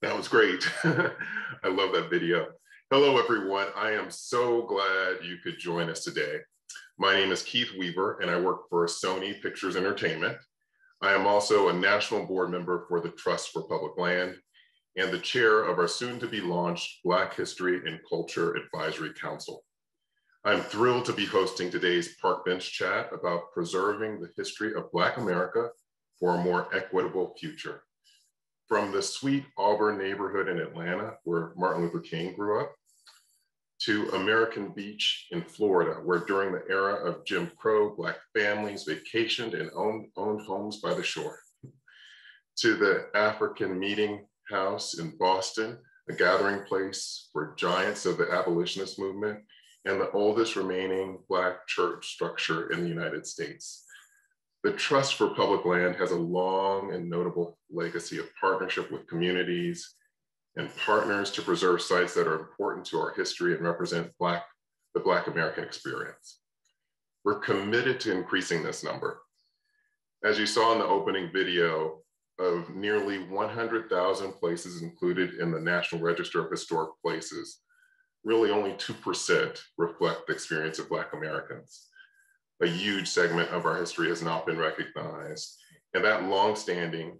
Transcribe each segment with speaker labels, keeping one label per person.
Speaker 1: That was great. I love that video. Hello, everyone. I am so glad you could join us today. My name is Keith Weaver, and I work for Sony Pictures Entertainment. I am also a national board member for the Trust for Public Land and the chair of our soon-to-be launched Black History and Culture Advisory Council. I'm thrilled to be hosting today's Park Bench Chat about preserving the history of Black America for a more equitable future. From the sweet Auburn neighborhood in Atlanta, where Martin Luther King grew up, to American Beach in Florida, where during the era of Jim Crow, Black families vacationed and owned homes by the shore, to the African Meeting House in Boston, a gathering place for giants of the abolitionist movement, and the oldest remaining Black church structure in the United States. The Trust for Public Land has a long and notable legacy of partnership with communities and partners to preserve sites that are important to our history and represent the Black American experience. We're committed to increasing this number. As you saw in the opening video, of nearly 100,000 places included in the National Register of Historic Places, really only 2% reflect the experience of Black Americans. A huge segment of our history has not been recognized, and that longstanding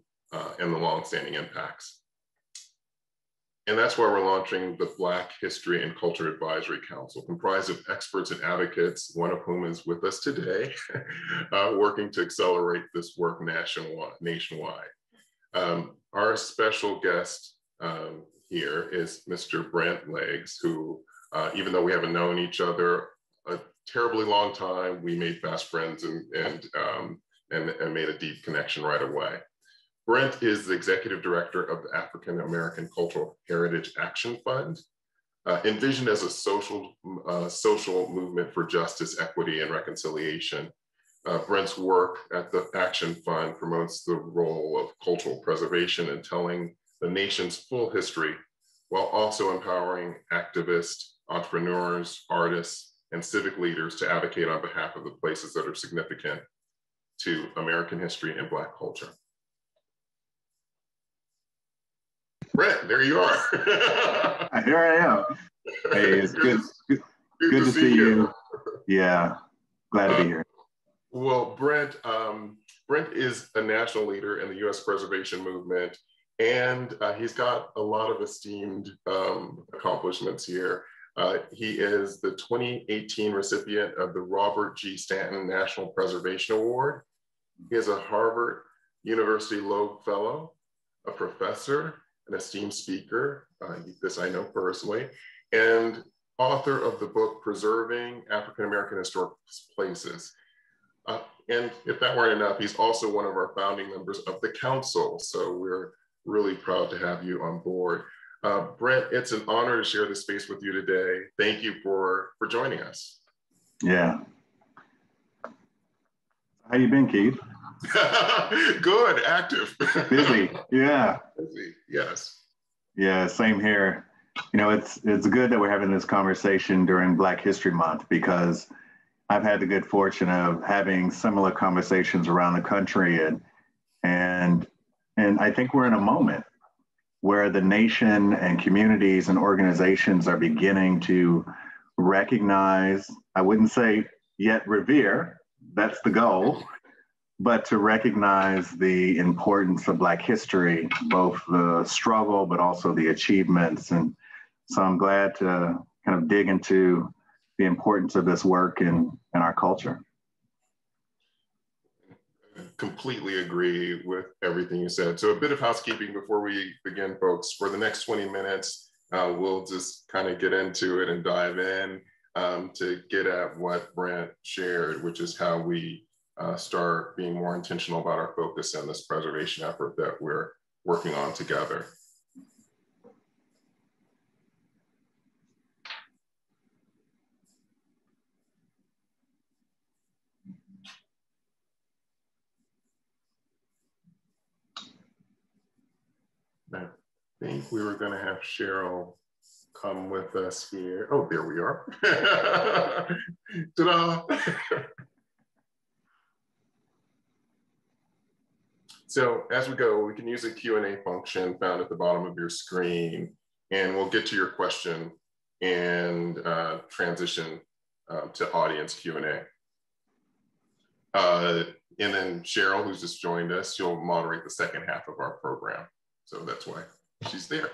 Speaker 1: impacts. And that's why we're launching the Black History and Culture Advisory Council, comprised of experts and advocates, one of whom is with us today, working to accelerate this work nationwide. Our special guest here is Mr. Brent Leggs, who, even though we haven't known each other a terribly long time, we made fast friends and made a deep connection right away. Brent is the executive director of the African American Cultural Heritage Action Fund, envisioned as a social movement for justice, equity, and reconciliation. Brent's work at the Action Fund promotes the role of cultural preservation and telling the nation's full history, while also empowering activists, entrepreneurs, artists, and civic leaders to advocate on behalf of the places that are significant to American history and Black culture. Brent, there you are.
Speaker 2: Here I am. Hey, it's good to see you. Yeah, glad to be here.
Speaker 1: Well, Brent is a national leader in the U.S. preservation movement, and he's got a lot of esteemed accomplishments here. He is the 2018 recipient of the Robert G. Stanton National Preservation Award. He is a Harvard University Loeb Fellow, a professor, an esteemed speaker, this I know personally, and author of the book Preserving African American Historic Places. And if that weren't enough, he's also one of our founding members of the council. So we're really proud to have you on board. Brent, it's an honor to share this space with you today. Thank you for joining us.
Speaker 2: Yeah. How you been, Keith?
Speaker 1: Good, active.
Speaker 2: Busy, yeah.
Speaker 1: Busy, yes.
Speaker 2: Yeah, same here. You know, it's good that we're having this conversation during Black History Month, because I've had the good fortune of having similar conversations around the country, and I think we're in a moment where the nation and communities and organizations are beginning to recognize, I wouldn't say yet revere, that's the goal, but to recognize the importance of Black history, both the struggle, but also the achievements. And so I'm glad to kind of dig into the importance of this work in our culture.
Speaker 1: Completely agree with everything you said. So a bit of housekeeping before we begin, folks. For the next 20 minutes, we'll just kind of get into it and dive in to get at what Brent shared, which is how we start being more intentional about our focus in this preservation effort that we're working on together. I think we were going to have Cheryl come with us here. Oh, there we are. Ta-da! So as we go, we can use a Q&A function found at the bottom of your screen, and we'll get to your question and transition to audience Q&A. And then Cheryl, who's just joined us, she'll moderate the second half of our program. So that's why she's there.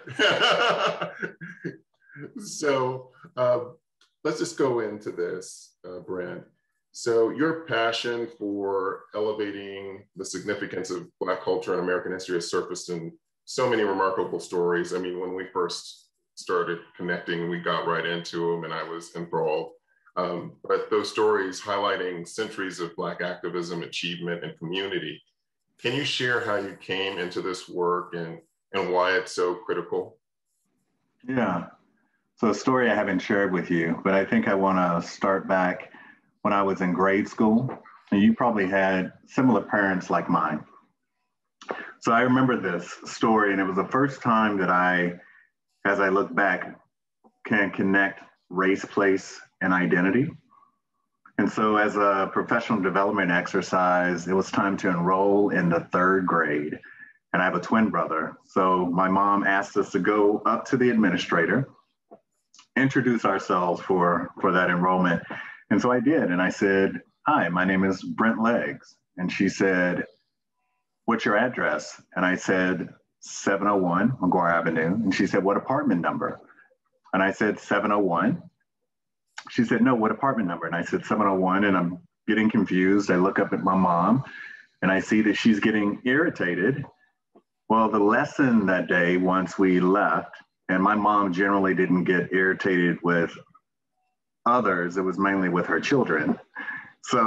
Speaker 1: So let's just go into this, Brent. So your passion for elevating the significance of Black culture and American history has surfaced in so many remarkable stories. I mean, when we first started connecting, we got right into them and I was enthralled. But those stories highlighting centuries of Black activism, achievement, and community. Can you share how you came into this work and why it's so critical?
Speaker 2: Yeah, so a story I haven't shared with you, but I think I want to start back when I was in grade school, and you probably had similar parents like mine. So I remember this story, and it was the first time that I, as I look back, can connect race, place, and identity. And so as a professional development exercise, it was time to enroll in the 3rd grade. And I have a twin brother. So my mom asked us to go up to the administrator, introduce ourselves for that enrollment. And so I did. And I said, "Hi, my name is Brent Leggs." And she said, "What's your address?" And I said, 701 McGuire Avenue. And she said, "What apartment number?" And I said, 701. She said, "No, what apartment number?" And I said, 701. And I'm getting confused. I look up at my mom and I see that she's getting irritated. Well, the lesson that day, once we left, and my mom generally didn't get irritated with others, it was mainly with her children. So,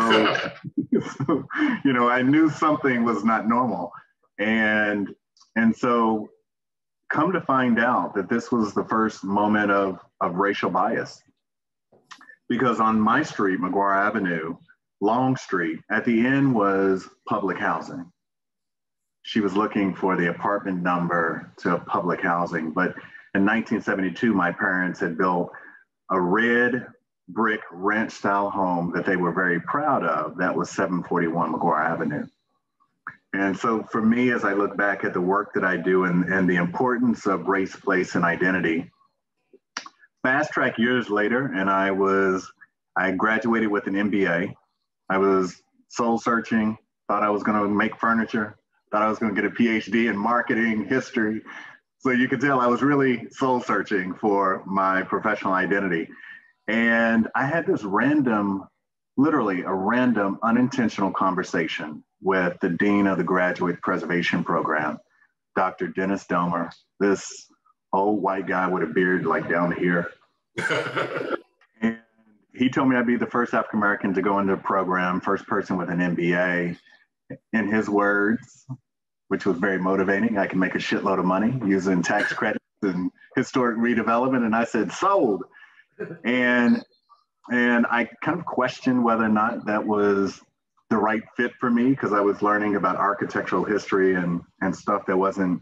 Speaker 2: I knew something was not normal. And so come to find out that this was the first moment of racial bias. Because on my street, McGuire Avenue, Long Street, at the end was public housing. She was looking for the apartment number to public housing. But in 1972, my parents had built a red brick ranch style home that they were very proud of. That was 741 McGuire Avenue. And so for me, as I look back at the work that I do and the importance of race, place, and identity, fast track years later, and I graduated with an MBA. I was soul searching, thought I was going to make furniture, thought I was going to get a PhD in marketing, history. So you could tell I was really soul searching for my professional identity. And I had this literally a random unintentional conversation with the Dean of the Graduate Preservation Program, Dr. Dennis Domer, this old white guy with a beard like down here. And he told me I'd be the first African-American to go into the program, first person with an MBA. In his words, which was very motivating, I can make a shitload of money using tax credits and historic redevelopment. And I said, sold. And I kind of questioned whether or not that was the right fit for me, because I was learning about architectural history and stuff that wasn't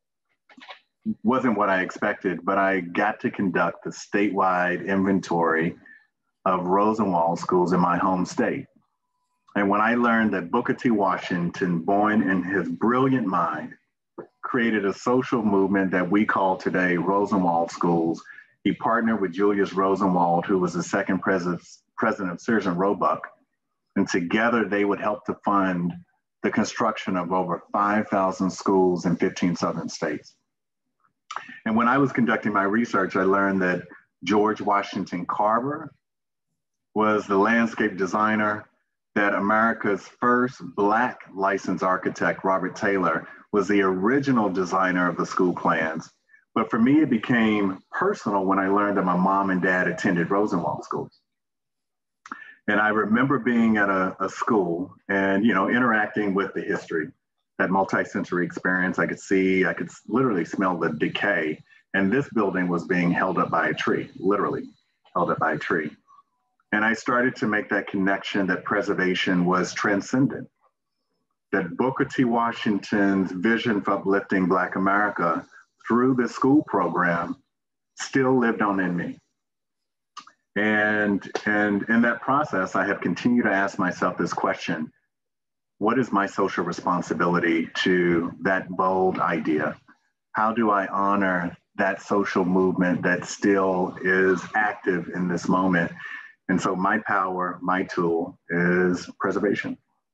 Speaker 2: what I expected. But I got to conduct the statewide inventory of Rosenwald schools in my home state. And when I learned that Booker T. Washington, born in his brilliant mind, created a social movement that we call today Rosenwald Schools, he partnered with Julius Rosenwald, who was the second president of Sears and Roebuck. And together they would help to fund the construction of over 5,000 schools in 15 southern states. And when I was conducting my research, I learned that George Washington Carver was the landscape designer, that America's first Black licensed architect, Robert Taylor, was the original designer of the school plans. But for me, it became personal when I learned that my mom and dad attended Rosenwald schools. And I remember being at a school and, interacting with the history, that multi-sensory experience. I could literally smell the decay. And this building was being held up by a tree, literally held up by a tree. And I started to make that connection that preservation was transcendent, that Booker T. Washington's vision for uplifting Black America through the school program still lived on in me. And in that process, I have continued to ask myself this question: what is my social responsibility to that bold idea? How do I honor that social movement that still is active in this moment? And so my power, my tool is preservation.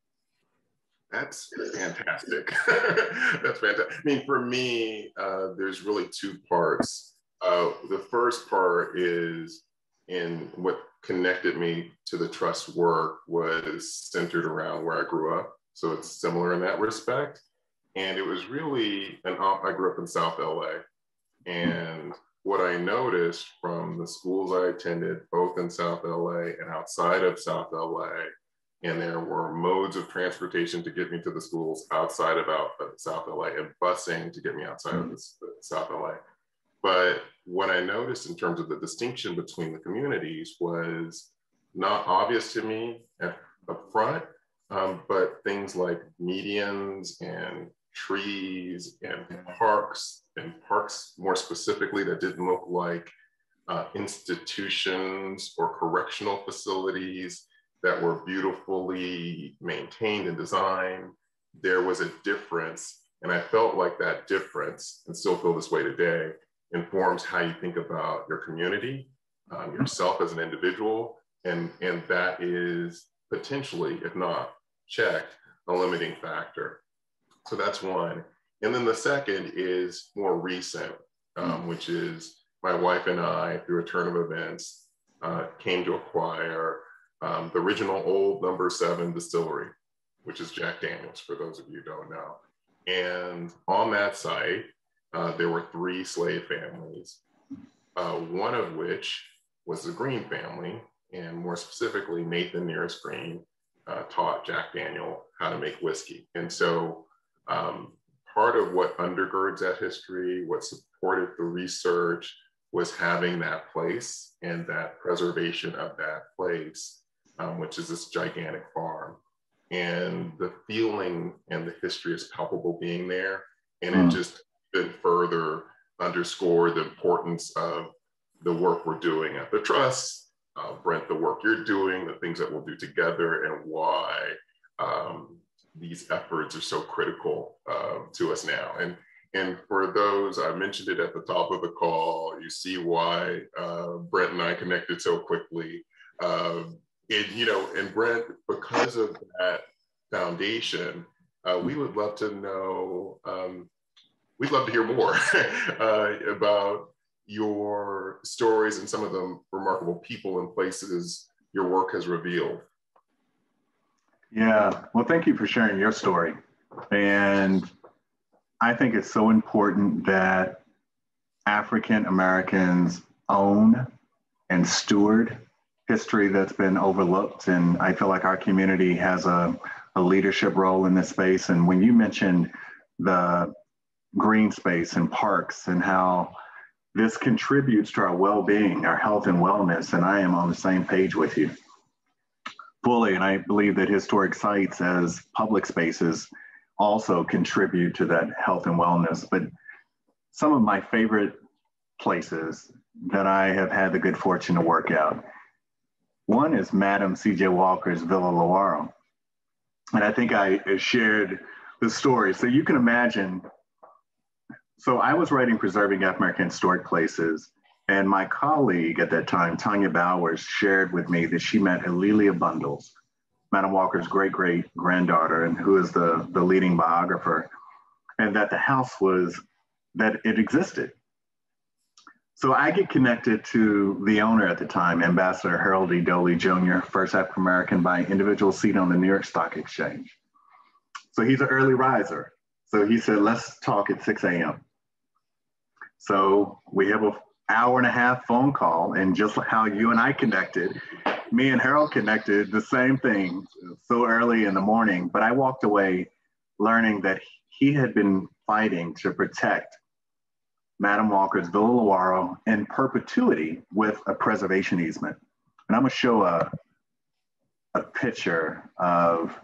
Speaker 1: That's fantastic. That's fantastic. I mean, for me, there's really two parts. The first part is in what connected me to the trust work was centered around where I grew up. So it's similar in that respect. And it was really I grew up in South LA. And what I noticed from the schools I attended, both in South LA and outside of South LA, and there were modes of transportation to get me to the schools outside of South LA and busing to get me outside of South LA. But what I noticed in terms of the distinction between the communities was not obvious to me up front, but things like medians and trees and parks more specifically that didn't look like institutions or correctional facilities that were beautifully maintained and designed. There was a difference, and I felt like that difference, and still feel this way today, informs how you think about your community, yourself as an individual, and that is potentially, if not checked, a limiting factor. So that's one. And then the second is more recent, which is my wife and I, through a turn of events, came to acquire the original old number 7 distillery, which is Jack Daniel's, for those of you who don't know. And on that site, there were 3 slave families, one of which was the Green family, and more specifically, Nathan Nearest Green taught Jack Daniel how to make whiskey. And so part of what undergirds that history, what supported the research, was having that place and that preservation of that place, which is this gigantic farm. And the feeling and the history is palpable being there. And it just further underscore the importance of the work we're doing at the Trust, Brent, the work you're doing, the things that we'll do together, and why these efforts are so critical to us now. And for those, I mentioned it at the top of the call, you see why Brent and I connected so quickly. And Brent, because of that foundation, we would love to know, we'd love to hear more about your stories and some of the remarkable people and places your work has revealed.
Speaker 2: Yeah, well, thank you for sharing your story. And I think it's so important that African Americans own and steward history that's been overlooked. And I feel like our community has a leadership role in this space. And when you mentioned the green space and parks and how this contributes to our well-being, our health and wellness, and I am on the same page with you fully. And I believe that historic sites as public spaces also contribute to that health and wellness. But some of my favorite places that I have had the good fortune to work out, one is Madam C.J. Walker's Villa Lawaro. And I think I shared the story. So you can imagine, so I was writing Preserving African American Historic Places, and my colleague at that time, Tanya Bowers, shared with me that she met Alelia Bundles, Madam Walker's great-great-granddaughter, and who is the leading biographer, and that the house that it existed. So I get connected to the owner at the time, Ambassador Harold E. Doley Jr., first African-American by individual seat on the New York Stock Exchange. So he's an early riser. So he said, let's talk at 6 a.m. So we have an hour-and-a-half phone call, and just how you and I connected, me and Harold connected, the same thing, so early in the morning. But I walked away learning that he had been fighting to protect Madam Walker's Villa Lawaro in perpetuity with a preservation easement. And I'm gonna show a picture of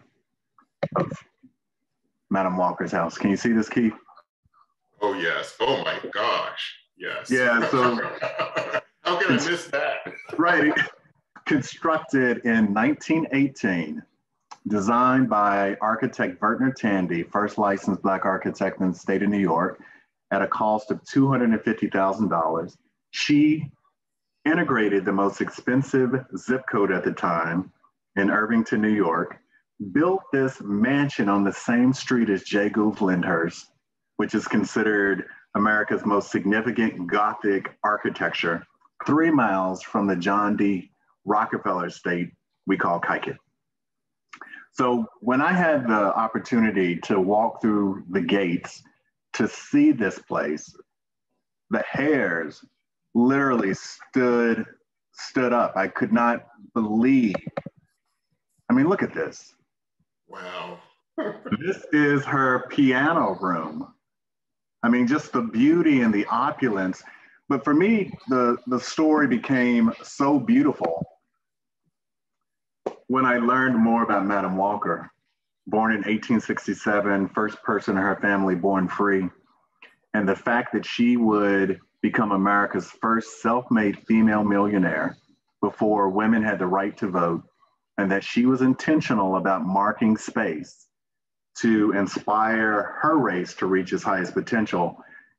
Speaker 2: Madam Walker's house. Can you see this, Keith?
Speaker 1: Oh, yes. Oh, my gosh. Yes.
Speaker 2: Yeah, so.
Speaker 1: How can I miss that?
Speaker 2: Right. Constructed in 1918 designed by architect Vertner Tandy, first licensed Black architect in the state of New York, at a cost of $250,000. She integrated the most expensive zip code at the time in Irvington, New York, built this mansion on the same street as J. Gould Lyndhurst, which is considered America's most significant Gothic architecture, 3 miles from the John D. Rockefeller estate we call Kaikit. So when I had the opportunity to walk through the gates to see this place, the hairs literally stood up. I could not believe. I mean, look at this.
Speaker 1: Wow.
Speaker 2: This is her piano room. I mean, just the beauty and the opulence. But for me, the story became so beautiful when I learned more about Madam Walker, born in 1867, first person in her family born free. And the fact that she would become America's first self-made female millionaire before women had the right to vote, and that she was intentional about marking space to inspire her race to reach its highest potential.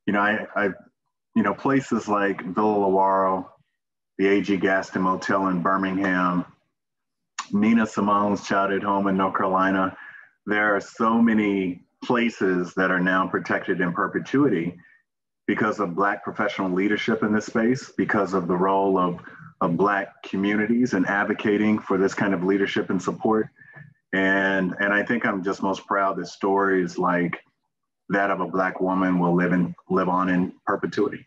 Speaker 2: Places like Villa Lawaro, the A.G. Gaston Motel in Birmingham, Nina Simone's childhood home in North Carolina. There are so many places that are now protected in perpetuity because of Black professional leadership in this space, because of the role of Black communities and advocating for this kind of leadership and support. And I think I'm just most proud that stories like that of a Black woman will live on in perpetuity.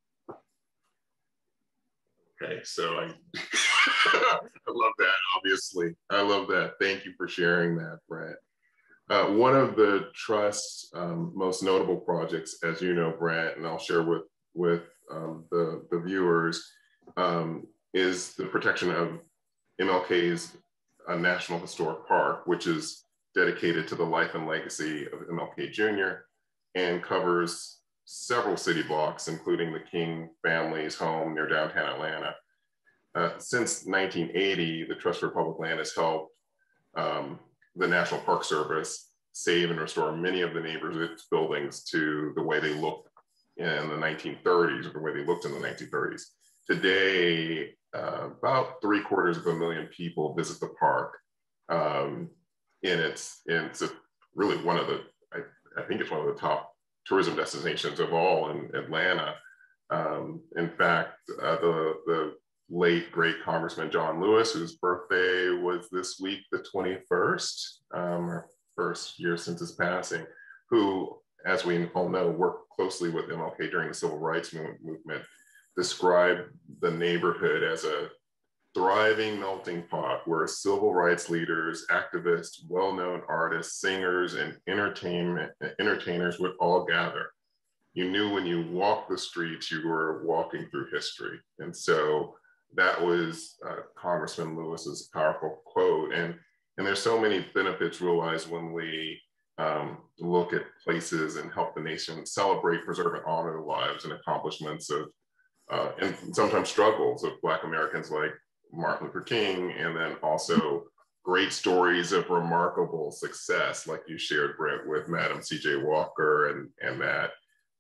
Speaker 1: Okay, so I love that, obviously. I love that. Thank you for sharing that, Brent. One of the Trust's most notable projects, as you know, Brent, and I'll share with the viewers, is the protection of MLK's National Historic Park, which is dedicated to the life and legacy of MLK Jr. and covers several city blocks, including the King family's home near downtown Atlanta. Since 1980, the Trust for Public Land has helped the National Park Service save and restore many of the neighborhood's buildings to the way they looked in the 1930s, or the way they looked in the 1930s. Today, about 750,000 people visit the park. And it's really one of the, I think it's one of the top tourism destinations of all in Atlanta. In fact, the late great Congressman John Lewis, whose birthday was this week, the 21st, our first year since his passing, who, as we all know, worked closely with MLK during the Civil Rights movement, described the neighborhood as a thriving melting pot where civil rights leaders, activists, well-known artists, singers, and entertainers would all gather. You knew when you walked the streets, you were walking through history. And so that was Congressman Lewis's powerful quote. And there's so many benefits realized when we look at places and help the nation celebrate, preserve, and honor the lives and accomplishments of, and sometimes struggles of Black Americans like Martin Luther King, and then also great stories of remarkable success, like you shared, Brent, with Madam C.J. Walker and that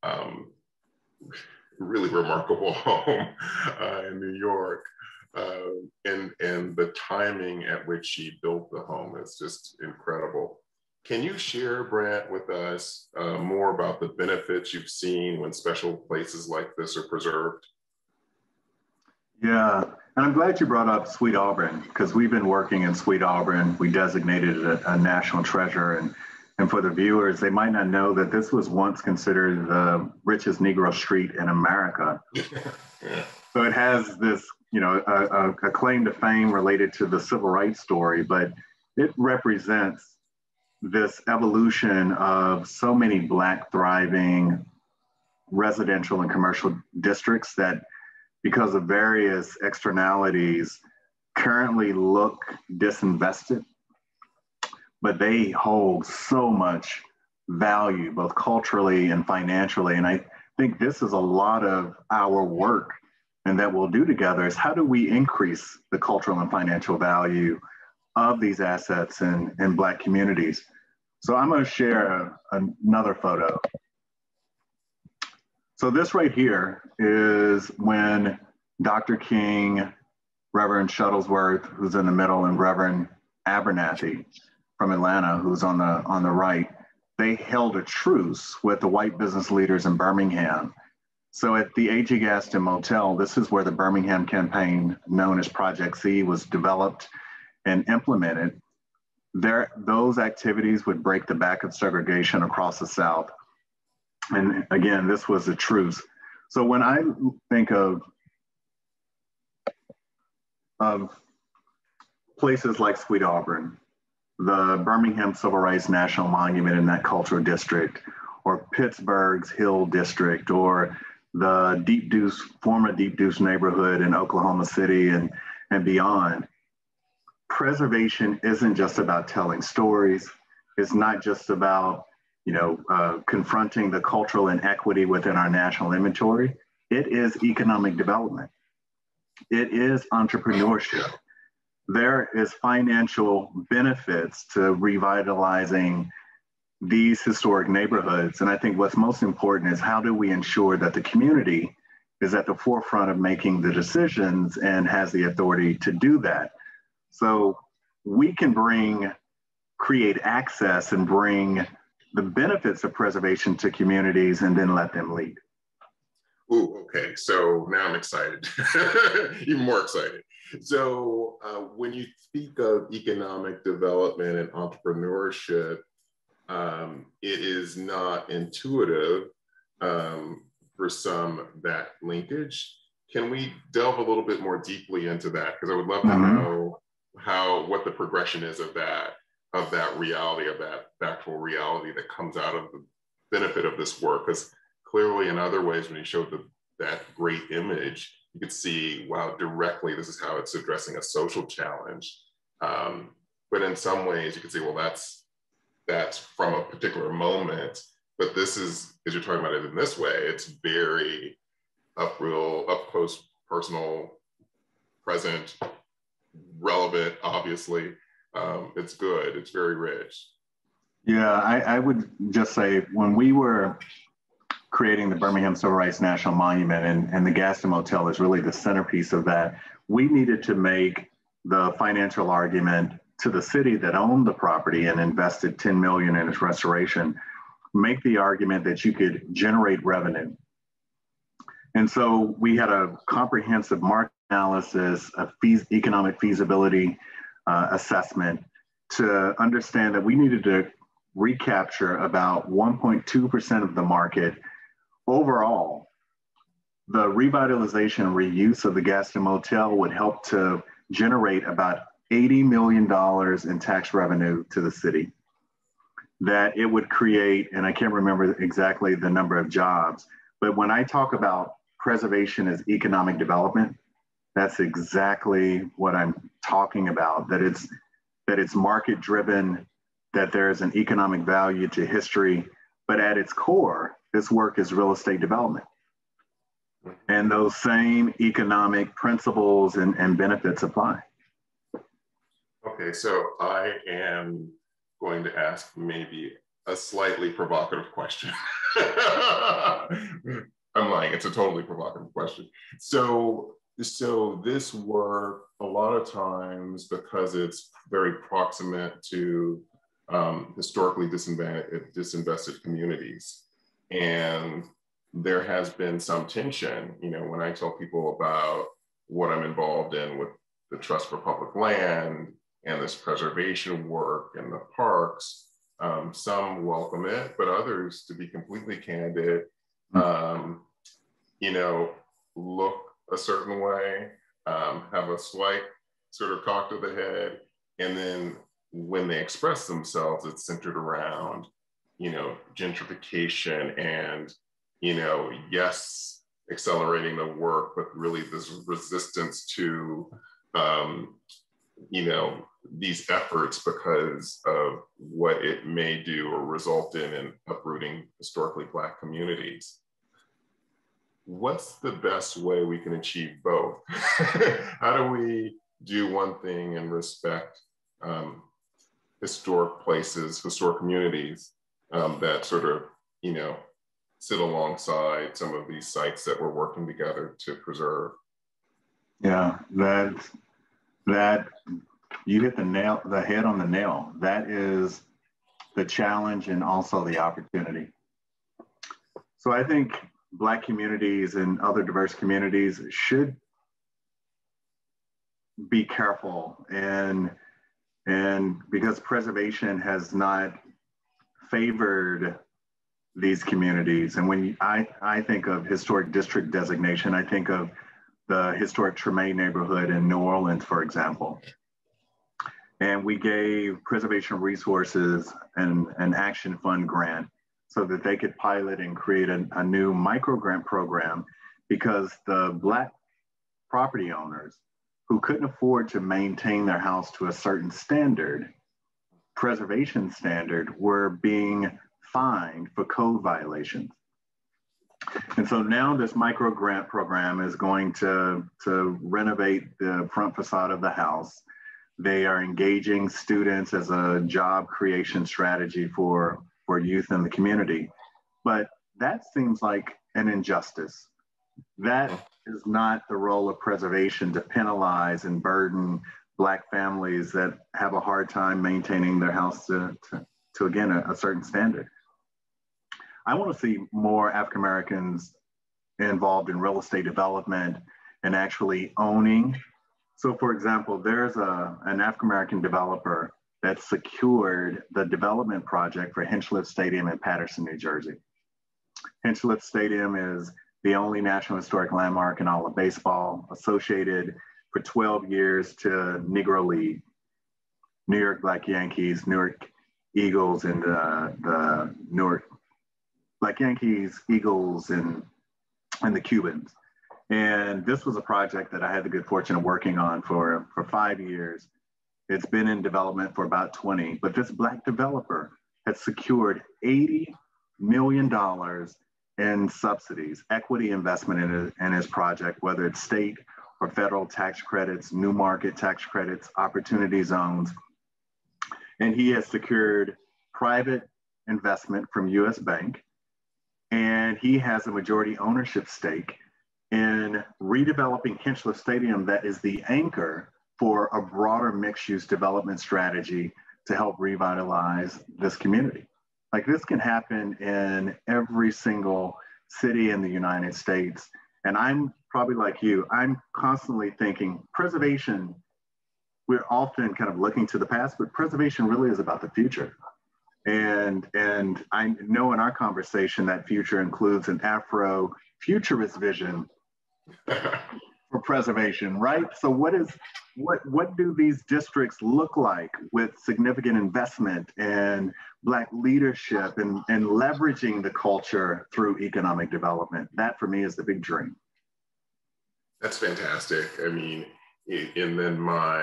Speaker 1: really remarkable home in New York. And the timing at which she built the home is just incredible. Can you share, Brent, with us more about the benefits you've seen when special places like this are preserved?
Speaker 2: Yeah, and I'm glad you brought up Sweet Auburn, because we've been working in Sweet Auburn. We designated it a national treasure. And for the viewers, they might not know that this was once considered the richest Negro street in America. Yeah. So it has this, a claim to fame related to the civil rights story, but it represents this evolution of so many Black thriving residential and commercial districts that, because of various externalities, currently look disinvested, but they hold so much value, both culturally and financially. And I think this is a lot of our work, and that we'll do together, is how do we increase the cultural and financial value of these assets in Black communities. So I'm going to share another photo. So this right here is when Dr. King, Reverend Shuttlesworth, who's in the middle, and Reverend Abernathy from Atlanta, who's on the right, they held a truce with the white business leaders in Birmingham. So at the A.G. Gaston Motel, this is where the Birmingham campaign, known as Project C, was developed and implemented. Those activities would break the back of segregation across the South. And again, this was a truce. So when I think of places like Sweet Auburn, the Birmingham Civil Rights National Monument in that cultural district, or Pittsburgh's Hill District, or the former Deep Deuce neighborhood in Oklahoma City and beyond, preservation isn't just about telling stories. It's not just about, confronting the cultural inequity within our national inventory. It is economic development. It is entrepreneurship. There is financial benefits to revitalizing these historic neighborhoods. And I think what's most important is how do we ensure that the community is at the forefront of making the decisions and has the authority to do that. So we can create access and bring the benefits of preservation to communities and then let them lead.
Speaker 1: Ooh, okay, so now I'm excited, even more excited. So when you speak of economic development and entrepreneurship, it is not intuitive for some that linkage. Can we delve a little bit more deeply into that? Because I would love to know what the progression is of that reality, of that factual reality that comes out of the benefit of this work. Because clearly in other ways, when you showed that great image, you could see, wow, directly, this is how it's addressing a social challenge. But in some ways you could say, well, that's from a particular moment, but this is, as you're talking about it in this way, it's very up close, personal, present, relevant, obviously. It's good, it's very rich.
Speaker 2: Yeah, I would just say when we were creating the Birmingham Civil Rights National Monument, and the Gaston Motel is really the centerpiece of that, we needed to make the financial argument to the city that owned the property and invested $10 million in its restoration, make the argument that you could generate revenue. And so we had a comprehensive market analysis, economic feasibility assessment to understand that we needed to recapture about 1.2% of the market. Overall, the revitalization and reuse of the Gaston Motel would help to generate about $80 million in tax revenue to the city. That it would create, and I can't remember exactly the number of jobs, but when I talk about preservation as economic development, that's exactly what I'm talking about, that it's market driven, that there is an economic value to history, but at its core, this work is real estate development. And those same economic principles and benefits apply.
Speaker 1: Okay, so I am going to ask maybe a slightly provocative question. I'm lying, it's a totally provocative question. So this work, a lot of times, because it's very proximate to historically disinvested communities, and there has been some tension, when I tell people about what I'm involved in with the Trust for Public Land and this preservation work and the parks, some welcome it, but others, to be completely candid, look a certain way, have a slight sort of cock to the head, and then when they express themselves, it's centered around, gentrification and, yes, accelerating the work, but really this resistance to, these efforts because of what it may do or result in uprooting historically Black communities. What's the best way we can achieve both? How do we do one thing and respect um, historic places, historic communities that sort of, you know, sit alongside some of these sites that we're working together to preserve.
Speaker 2: Yeah, that you hit the head on the nail. That is the challenge and also the opportunity. So I think Black communities and other diverse communities should be careful, and because preservation has not favored these communities. And when I think of historic district designation, I think of the historic Treme neighborhood in New Orleans, for example. And we gave Preservation Resources an Action Fund grant so that they could pilot and create a new micro grant program, because the Black property owners who couldn't afford to maintain their house to a certain standard, preservation standard, were being fined for code violations. And so now this micro grant program is going to renovate the front facade of the house. They are engaging students as a job creation strategy for youth in the community. But that seems like an injustice. That is not the role of preservation, to penalize and burden Black families that have a hard time maintaining their house to again, a certain standard. I want to see more African Americans involved in real estate development and actually owning. So for example, there's an African American developer that secured the development project for Hinchliffe Stadium in Paterson, New Jersey. Hinchliffe Stadium is the only National Historic Landmark in all of baseball, associated for 12 years to Negro League, New York Black Yankees, New York Eagles, and the New York Black Yankees, Eagles, and the Cubans. And this was a project that I had the good fortune of working on for 5 years. It's been in development for about 20, but this Black developer had secured $80 million in subsidies, equity investment in his project, whether it's state or federal tax credits, new market tax credits, opportunity zones. And he has secured private investment from US Bank, and he has a majority ownership stake in redeveloping Hinchliffe Stadium that is the anchor for a broader mixed-use development strategy to help revitalize this community. Like, this can happen in every single city in the United States. And I'm probably like you, I'm constantly thinking preservation, we're often kind of looking to the past, but preservation really is about the future. And I know in our conversation that future includes an Afro-futurist vision for preservation, right? So what do these districts look like with significant investment and Black leadership and leveraging the culture through economic development? That for me is the big dream.
Speaker 1: That's fantastic. I mean, and then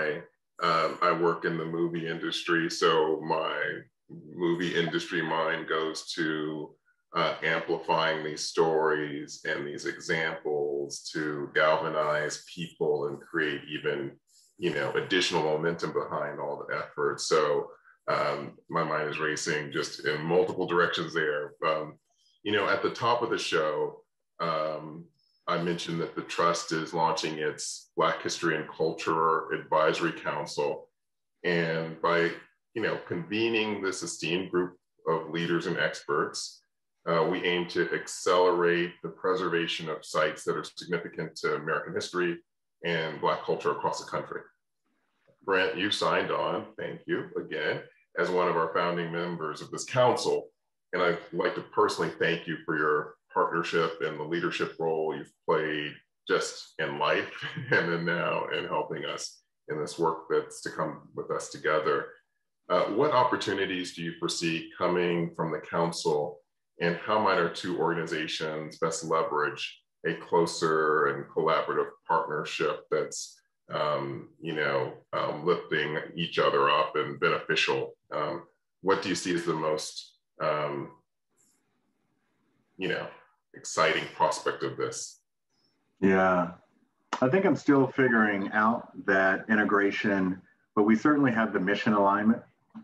Speaker 1: I work in the movie industry, so my movie industry mind goes to amplifying these stories and these examples to galvanize people and create even, you know, additional momentum behind all the effort. So my mind is racing just in multiple directions there. You know, at the top of the show, I mentioned that the Trust is launching its Black History and Culture Advisory Council. And by, you know, convening this esteemed group of leaders and experts, we aim to accelerate the preservation of sites that are significant to American history and Black culture across the country. Brent, you signed on, thank you again, as one of our founding members of this council. And I'd like to personally thank you for your partnership and the leadership role you've played just in life and then now in helping us in this work that's to come with us together. What opportunities do you foresee coming from the council, and how might our two organizations best leverage a closer and collaborative partnership that's you know, lifting each other up and beneficial? What do you see as the most you know, exciting prospect of this?
Speaker 2: Yeah, I think I'm still figuring out that integration but we certainly have the mission alignment.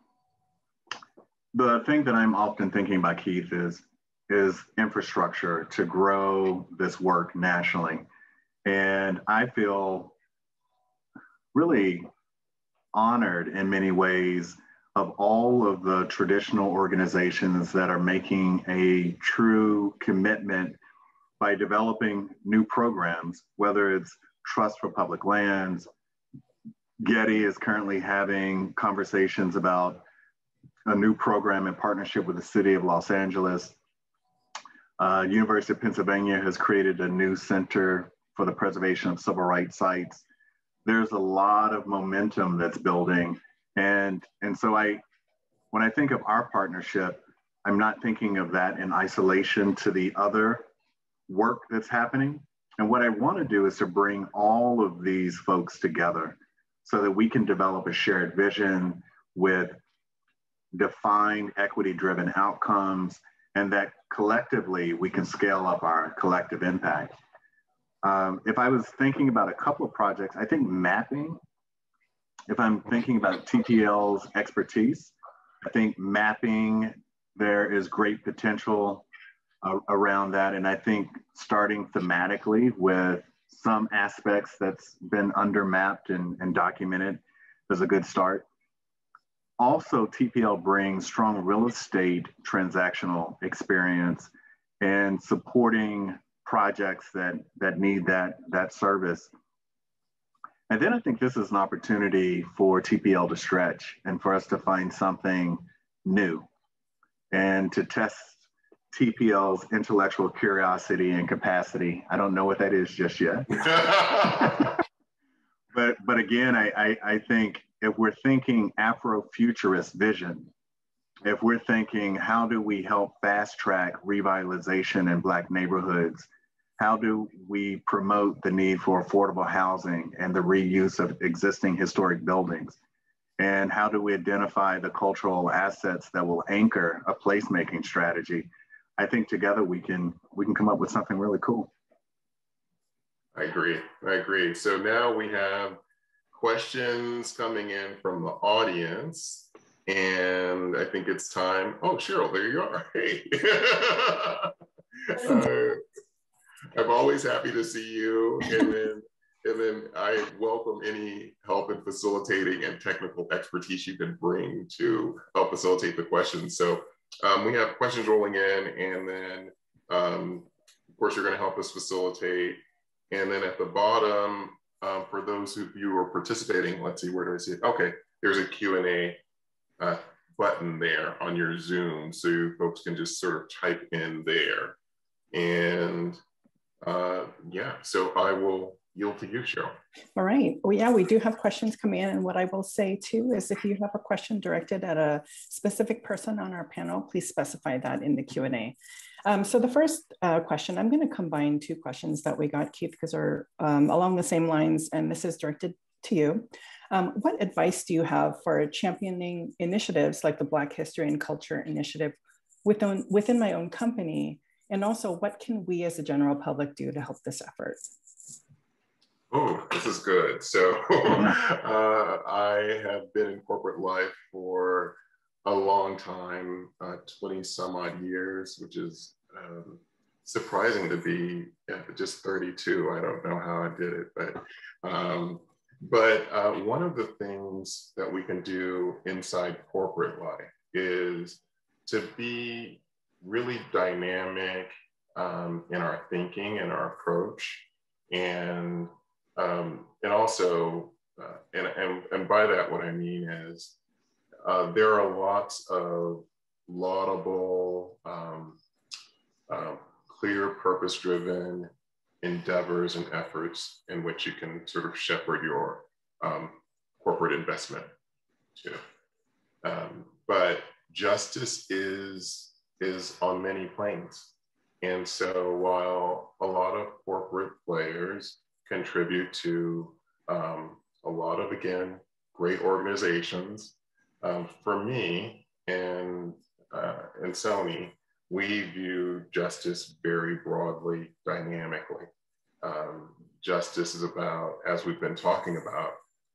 Speaker 2: The thing that I'm often thinking about, Keith, is infrastructure to grow this work nationally. And I feel really honored in many ways of all of the traditional organizations that are making a true commitment by developing new programs, whether it's Trust for Public Lands. Getty is currently having conversations about a new program in partnership with the city of Los Angeles. University of Pennsylvania has created a new center for the preservation of civil rights sites. There's a lot of momentum that's building. And so when I think of our partnership, I'm not thinking of that in isolation to the other work that's happening. And what I want to do is to bring all of these folks together so that we can develop a shared vision with defined equity-driven outcomes, and that collectively we can scale up our collective impact. If I was thinking about a couple of projects, I think mapping, if I'm thinking about TPL's expertise, I think mapping, there is great potential around that. And I think starting thematically with some aspects that's been under-mapped and documented is a good start. Also, TPL brings strong real estate transactional experience and supporting projects that need that service. And then I think this is an opportunity for TPL to stretch and for us to find something new and to test TPL's intellectual curiosity and capacity. I don't know what that is just yet. But again, I think if we're thinking Afrofuturist vision, if we're thinking how do we help fast track revitalization in Black neighborhoods, how do we promote the need for affordable housing and the reuse of existing historic buildings? And how do we identify the cultural assets that will anchor a placemaking strategy? I think together we can come up with something really cool.
Speaker 1: I agree. So now we have questions coming in from the audience, and I think it's time. Oh, Cheryl, there you are. Hey. I'm always happy to see you, and then I welcome any help in facilitating and technical expertise you can bring to help facilitate the questions. So we have questions rolling in, and then of course you're going to help us facilitate. And then at the bottom, for those of you who are participating, let's see, where do I see it? Okay, there's a Q&A button there on your Zoom, so you folks can just sort of type in there. And yeah, so I will yield to you, Cheryl.
Speaker 3: All right. Well, yeah, we do have questions coming in. And what I will say too is if you have a question directed at a specific person on our panel, please specify that in the Q&A. So the first question, I'm going to combine two questions that we got, Keith, because they're along the same lines, and this is directed to you. What advice do you have for championing initiatives like the Black History and Culture Initiative within my own company? And also, what can we as a general public do to help this effort?
Speaker 1: Oh, this is good. So I have been in corporate life for a long time, 20 some odd years, which is surprising to be just 32. I don't know how I did it, but one of the things that we can do inside corporate life is to be really dynamic in our thinking and our approach, and also, and by that, what I mean is there are lots of laudable, clear, purpose-driven endeavors and efforts in which you can sort of shepherd your corporate investment to. But justice is on many planes. And so while a lot of corporate players contribute to a lot of, again, great organizations, for me and Sony, we view justice very broadly, dynamically. Justice is about, as we've been talking about,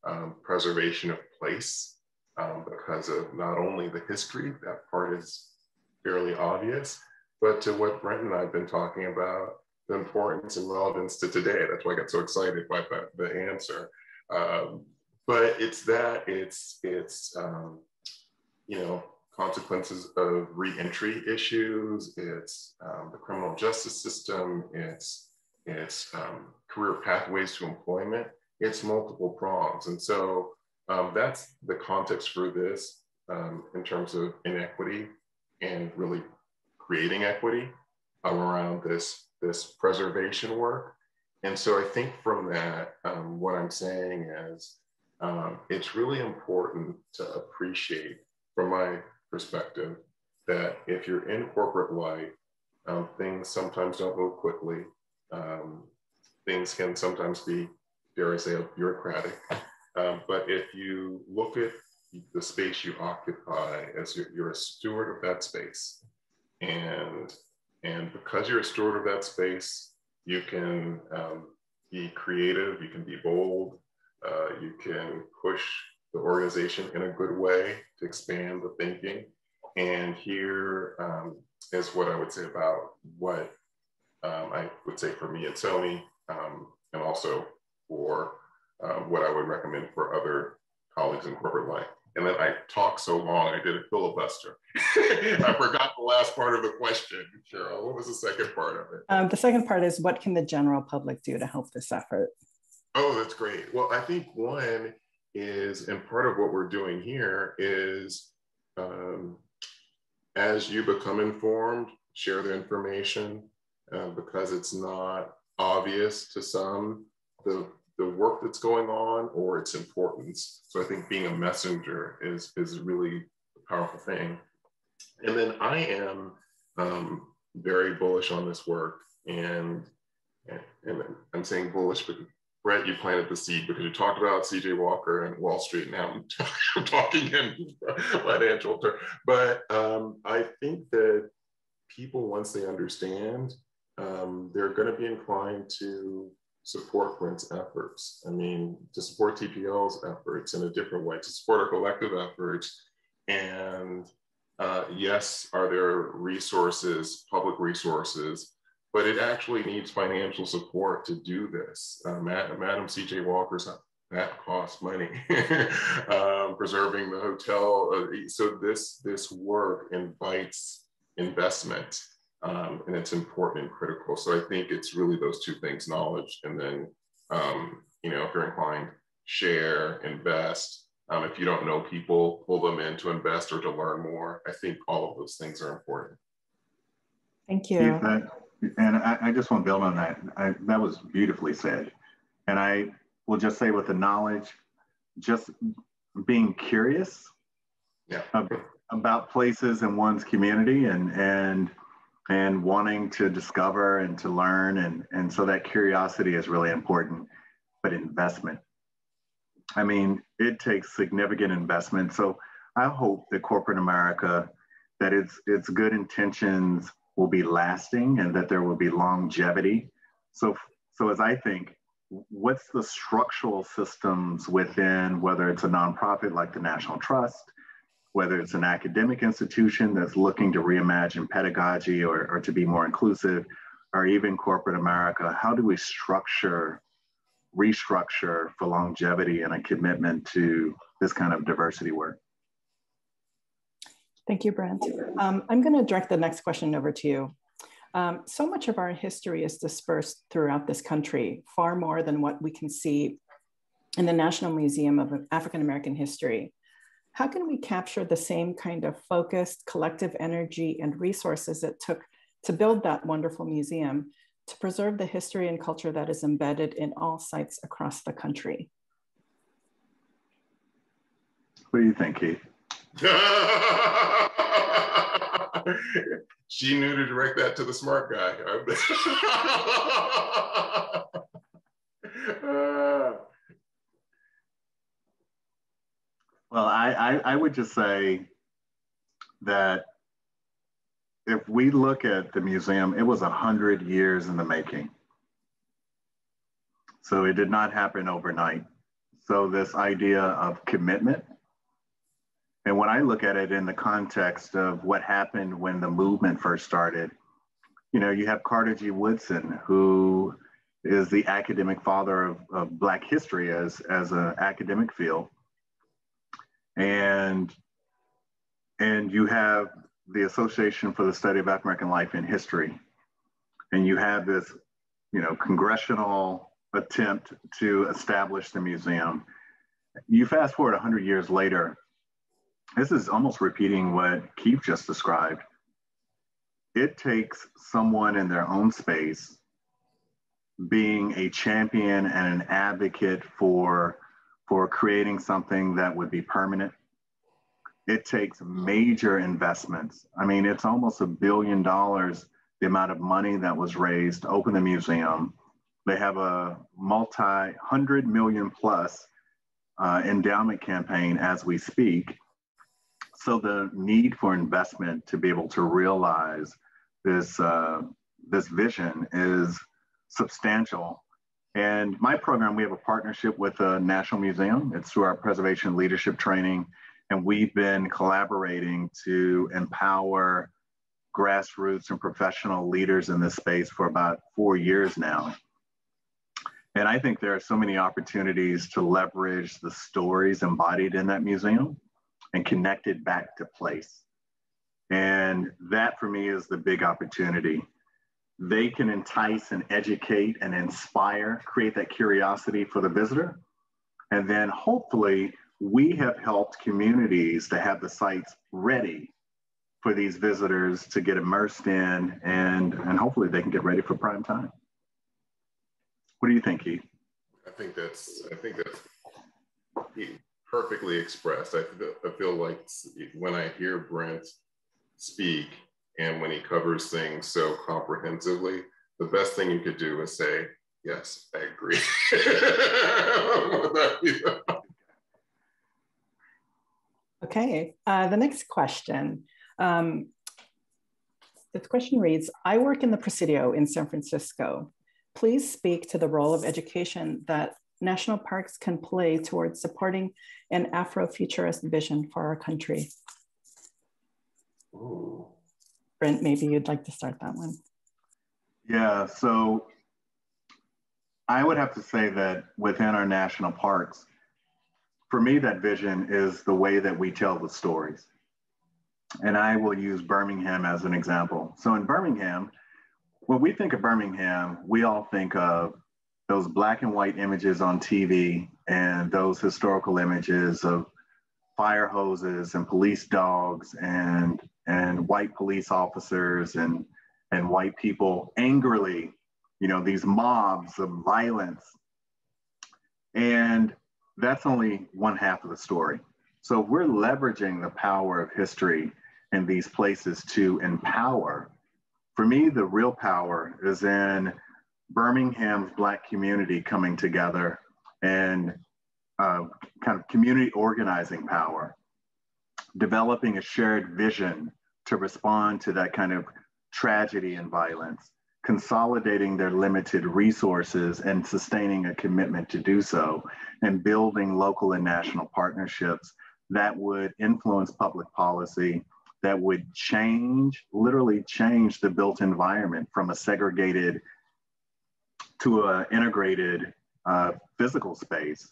Speaker 1: preservation of place because of not only the history, that part is fairly obvious, but to what Brent and I have been talking about, the importance and relevance to today. That's why I got so excited by the answer. But it's that, it's you know, consequences of re-entry issues, it's the criminal justice system, it's career pathways to employment, it's multiple prongs. And so that's the context for this in terms of inequity and really creating equity around this preservation work. And so I think from that, what I'm saying is it's really important to appreciate, from my perspective, that if you're in corporate life, things sometimes don't move quickly. Things can sometimes be, dare I say, bureaucratic. But if you look at the space you occupy as you're a steward of that space, and because you're a steward of that space, you can be creative, you can be bold, you can push the organization in a good way to expand the thinking. And here is what I would say about what I would say for me at Sony, and also for what I would recommend for other colleagues in corporate life. And then I talked so long, I did a filibuster. I forgot the last part of the question, Cheryl. What was the second part of it?
Speaker 3: The second part is, what can the general public do to help this effort?
Speaker 1: Oh, that's great. Well, I think one is, and part of what we're doing here is, as you become informed, share the information, because it's not obvious to some, the work that's going on or its importance. So I think being a messenger is really a powerful thing. And then I am very bullish on this work, and I'm saying bullish, but Brent, you planted the seed because you talked about CJ Walker and Wall Street. Now I'm talking in financial terms. But I think that people, once they understand, they're going to be inclined to support Brent's efforts. I mean, to support TPL's efforts in a different way, to support our collective efforts. And yes, are there resources, public resources, but it actually needs financial support to do this. Madam CJ Walker's, that costs money. Preserving the hotel. So this work invites investment, and it's important and critical. So I think it's really those two things: knowledge, and then you know, if you're inclined, share, invest. If you don't know people, pull them in to invest or to learn more. I think all of those things are important.
Speaker 3: Thank you.
Speaker 2: And I just want to build on that. That was beautifully said. And I will just say, with the knowledge, just being curious about places in one's community, and wanting to discover and to learn. And so that curiosity is really important. But investment, I mean, it takes significant investment. So I hope that corporate America, that its good intentions will be lasting, and that there will be longevity. So as I think, what's the structural systems within, whether it's a nonprofit like the National Trust, whether it's an academic institution that's looking to reimagine pedagogy or to be more inclusive, or even corporate America, how do we restructure for longevity and a commitment to this kind of diversity work?
Speaker 3: Thank you, Brent. I'm going to direct the next question over to you. So much of our history is dispersed throughout this country, far more than what we can see in the National Museum of African American History. How can we capture the same kind of focused collective energy and resources it took to build that wonderful museum, to preserve the history and culture that is embedded in all sites across the country?
Speaker 2: What do you think, Keith?
Speaker 1: She knew to direct that to the smart guy.
Speaker 2: Well, I would just say that if we look at the museum, it was 100 years in the making. So it did not happen overnight. So this idea of commitment. And when I look at it in the context of what happened when the movement first started, you know, you have Carter G. Woodson, who is the academic father of Black history as an academic field. And you have the Association for the Study of African American Life and History. And you have this, you know, congressional attempt to establish the museum. You fast forward 100 years later, this is almost repeating what Keith just described. It takes someone in their own space being a champion and an advocate for creating something that would be permanent. It takes major investments. I mean, it's almost $1 billion, the amount of money that was raised to open the museum. They have a multi-100 million plus endowment campaign as we speak. So the need for investment to be able to realize this vision is substantial. And my program, we have a partnership with the National Museum. It's through our preservation leadership training. And we've been collaborating to empower grassroots and professional leaders in this space for about 4 years now. And I think there are so many opportunities to leverage the stories embodied in that museum and connect it back to place. And that for me is the big opportunity. They can entice and educate and inspire, create that curiosity for the visitor. And then hopefully we have helped communities to have the sites ready for these visitors to get immersed in, and hopefully they can get ready for prime time. What do you think, Keith?
Speaker 1: I think that's perfectly expressed. I feel like when I hear Brent speak and when he covers things so comprehensively, the best thing you could do is say, yes, I agree.
Speaker 3: Okay, the next question. The question reads, I work in the Presidio in San Francisco. Please speak to the role of education that national parks can play towards supporting an Afrofuturist vision for our country.
Speaker 1: Ooh.
Speaker 3: Brent, maybe you'd like to start that one.
Speaker 2: Yeah, so I would have to say that within our national parks, for me, that vision is the way that we tell the stories. And I will use Birmingham as an example. So in Birmingham, when we think of Birmingham, we all think of those black and white images on TV and those historical images of fire hoses and police dogs and white police officers and white people angrily, you know, these mobs of violence. And that's only one half of the story. So if we're leveraging the power of history in these places to empower, for me, the real power is in Birmingham's Black community coming together and kind of community organizing power, developing a shared vision to respond to that kind of tragedy and violence, consolidating their limited resources and sustaining a commitment to do so, and building local and national partnerships that would influence public policy, that would change, literally change the built environment from a segregated to an integrated physical space.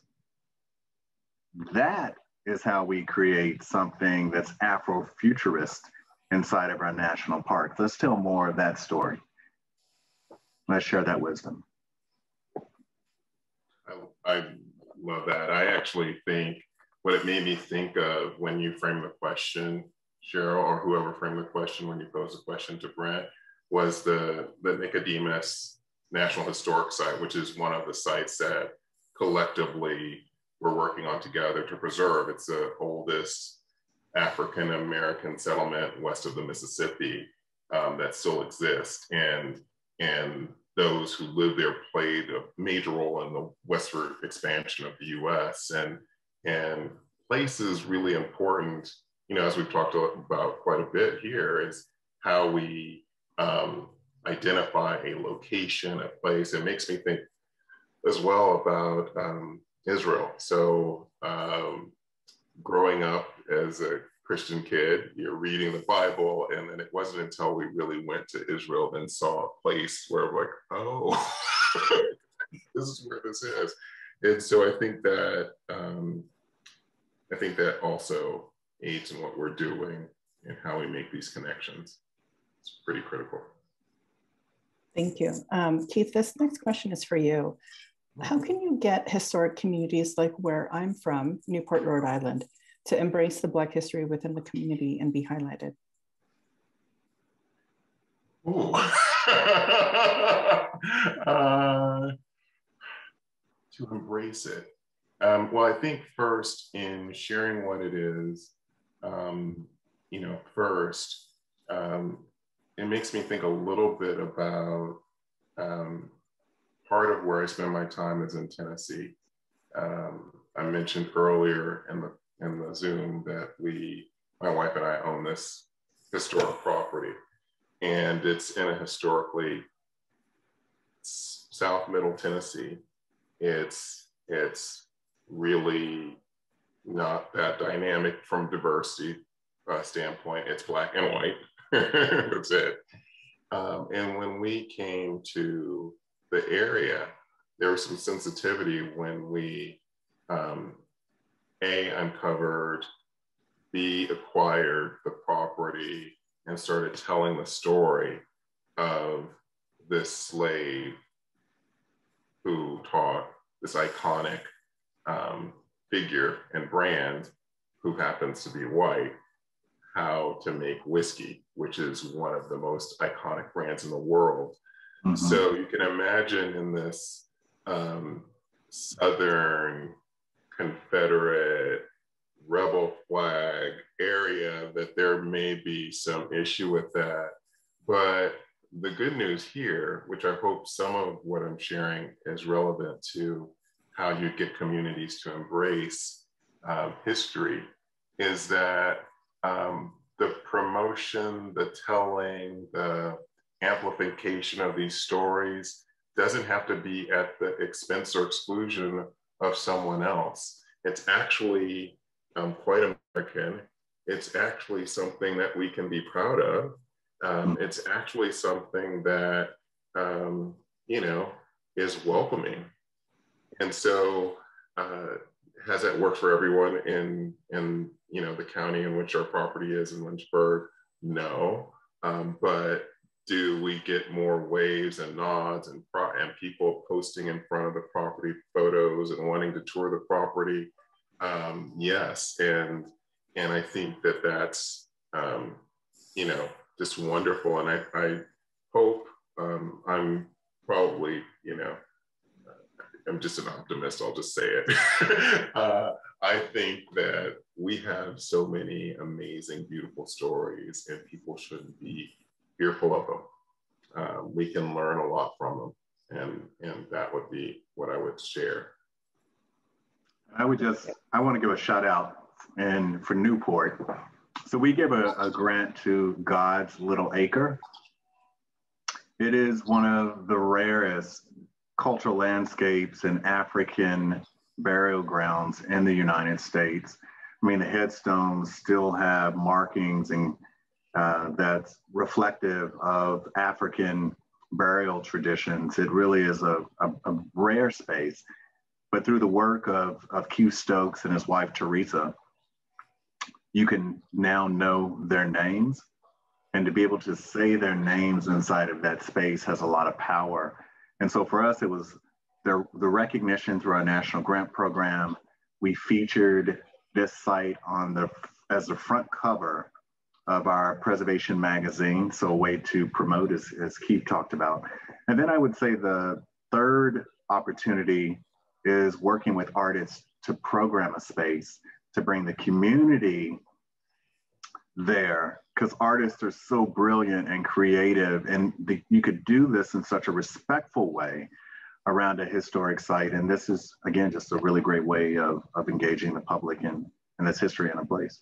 Speaker 2: That is how we create something that's Afrofuturist inside of our national parks. Let's tell more of that story. Let's share that wisdom.
Speaker 1: I love that. I actually think what it made me think of when you framed the question, Cheryl, or whoever framed the question when you posed the question to Brent, was the Nicodemus National Historic Site, which is one of the sites that collectively we're working on together to preserve. It's the oldest African-American settlement west of the Mississippi that still exists. And those who live there played a major role in the westward expansion of the US. And place is really important, you know, as we've talked about quite a bit here, is how we identify a location, a place. It makes me think as well about Israel. So growing up as a Christian kid, you're reading the Bible, and then it wasn't until we really went to Israel and saw a place where we're like, oh, this is where this is. And so I think that also aids in what we're doing and how we make these connections. It's pretty critical.
Speaker 3: Thank you. Keith, this next question is for you. How can you get historic communities like where I'm from, Newport, Rhode Island, to embrace the Black history within the community and be highlighted?
Speaker 1: Ooh. To embrace it. Well, I think first in sharing what it is, first, it makes me think a little bit about part of where I spend my time is in Tennessee. I mentioned earlier in the Zoom that my wife and I own this historic property, and it's in a historically South Middle Tennessee. It's really not that dynamic from diversity standpoint. It's Black and white. That's it. And when we came to the area, there was some sensitivity when we A, uncovered, B, acquired the property and started telling the story of this slave who taught this iconic figure and brand who happens to be white how to make whiskey, which is one of the most iconic brands in the world. Mm-hmm. So you can imagine in this Southern Confederate rebel flag area that there may be some issue with that. But the good news here, which I hope some of what I'm sharing is relevant to how you get communities to embrace history, is that the promotion, the telling, the amplification of these stories doesn't have to be at the expense or exclusion of someone else. It's actually quite American. It's actually something that we can be proud of. It's actually something that, is welcoming. And so has that worked for everyone in the county in which our property is in Lynchburg? No. But do we get more waves and nods and people posting in front of the property photos and wanting to tour the property? Yes. And I think that that's, just wonderful. And I hope I'm probably, I'm just an optimist, I'll just say it. I think that we have so many amazing, beautiful stories, and people shouldn't be fearful of them. We can learn a lot from them, and that would be what I would share.
Speaker 2: I want to give a shout out for Newport. So we give a grant to God's Little Acre. It is one of the rarest cultural landscapes and African burial grounds in the United States. I mean, the headstones still have markings and that's reflective of African burial traditions. It really is a rare space. But through the work of Q Stokes and his wife, Teresa, you can now know their names. And to be able to say their names inside of that space has a lot of power. And so for us, it was the recognition through our national grant program. We featured this site as the front cover of our preservation magazine. So a way to promote, as Keith talked about. And then I would say the third opportunity is working with artists to program a space, to bring the community there, because artists are so brilliant and creative, and you could do this in such a respectful way around a historic site. And this is, again, just a really great way of engaging the public in this history in a place.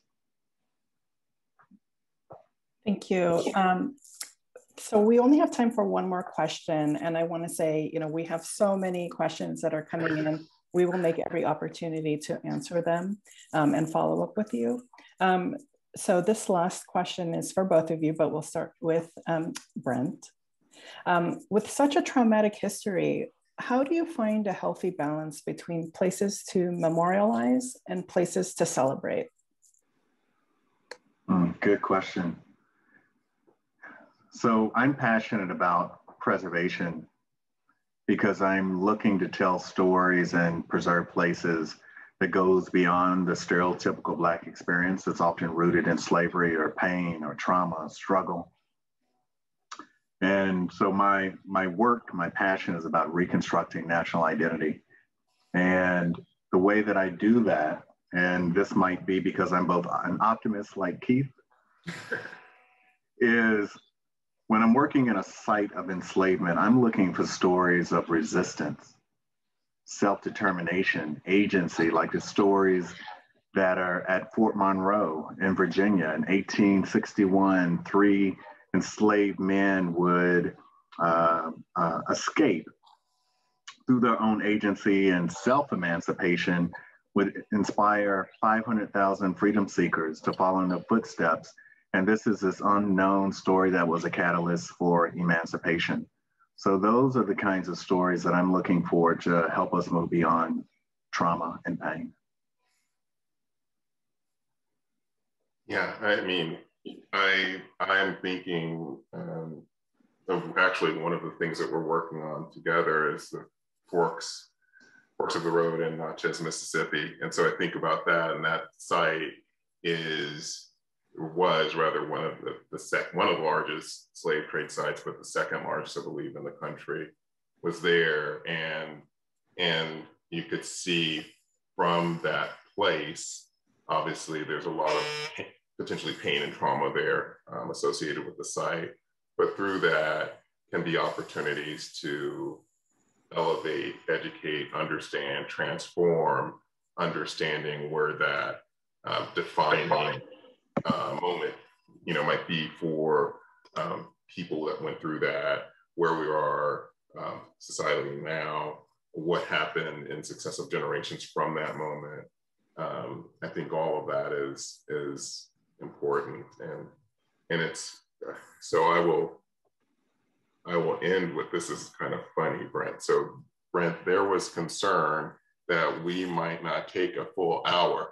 Speaker 3: Thank you. So we only have time for one more question. And I want to say, we have so many questions that are coming in. we will make every opportunity to answer them and follow up with you. So this last question is for both of you, but we'll start with Brent. With such a traumatic history, how do you find a healthy balance between places to memorialize and places to celebrate?
Speaker 2: Good question. So I'm passionate about preservation because I'm looking to tell stories and preserve places that goes beyond the stereotypical Black experience that's often rooted in slavery or pain or trauma or struggle. And so my work, my passion is about reconstructing national identity. And the way that I do that, and this might be because I'm both an optimist like Keith, is when I'm working in a site of enslavement, I'm looking for stories of resistance, self-determination, agency, like the stories that are at Fort Monroe in Virginia in 1861. 3 enslaved men would escape through their own agency, and self-emancipation would inspire 500,000 freedom seekers to follow in their footsteps. And this is this unknown story that was a catalyst for emancipation. So those are the kinds of stories that I'm looking for to help us move beyond trauma and pain.
Speaker 1: Yeah, I mean, I am thinking of actually one of the things that we're working on together is the forks of the road in Natchez, Mississippi. And so I think about that, and that site was rather one of one of the largest slave trade sites, but the second largest, I believe, in the country, was there. And you could see from that place, obviously there's a lot of potentially pain and trauma there associated with the site, but through that can be opportunities to elevate, educate, understand, transform, understanding where that defining moment, might be for people that went through that, where we are societally now, what happened in successive generations from that moment. I think all of that is important, and it's so I will end with this. Is kind of funny, Brent. So Brent, there was concern that we might not take a full hour.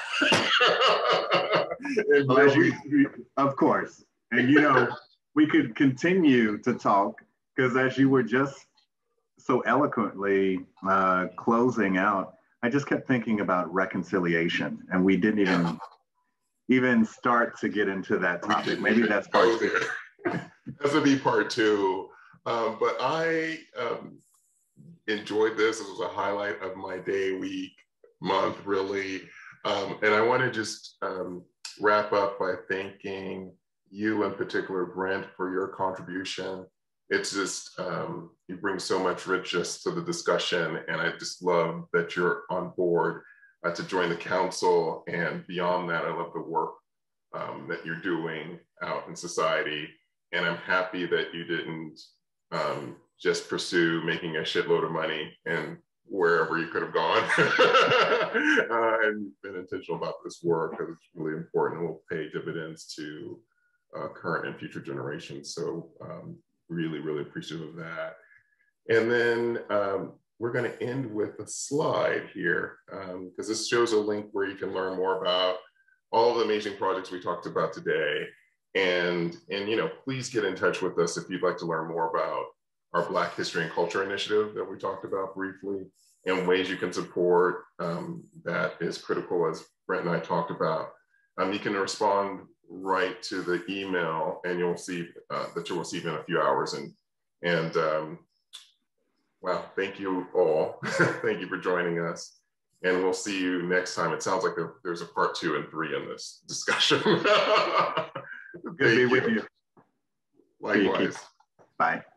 Speaker 2: Of course. And we could continue to talk, because as you were just so eloquently closing out, I just kept thinking about reconciliation, and we didn't even start to get into that topic. Maybe that's part two.
Speaker 1: That's gonna be part two. But I enjoyed this. This was a highlight of my day, week, month, really. And I want to just wrap up by thanking you in particular, Brent, for your contribution. It's just, you bring so much richness to the discussion, and I just love that you're on board to join the council. And beyond that, I love the work that you're doing out in society. And I'm happy that you didn't just pursue making a shitload of money and wherever you could have gone. And you've been intentional about this work, because it's really important and will pay dividends to current and future generations. So really, really appreciative of that. And then we're going to end with a slide here, because this shows a link where you can learn more about all of the amazing projects we talked about today. And please get in touch with us if you'd like to learn more about our Black History and Culture Initiative that we talked about briefly, and ways you can support that is critical, as Brent and I talked about. You can respond right to the email, and you'll see that you'll receive in a few hours. And wow, thank you all. Thank you for joining us. And we'll see you next time. It sounds like there's a part 2 and 3 in this discussion.
Speaker 2: Good to be with you.
Speaker 1: Likewise.
Speaker 2: Bye.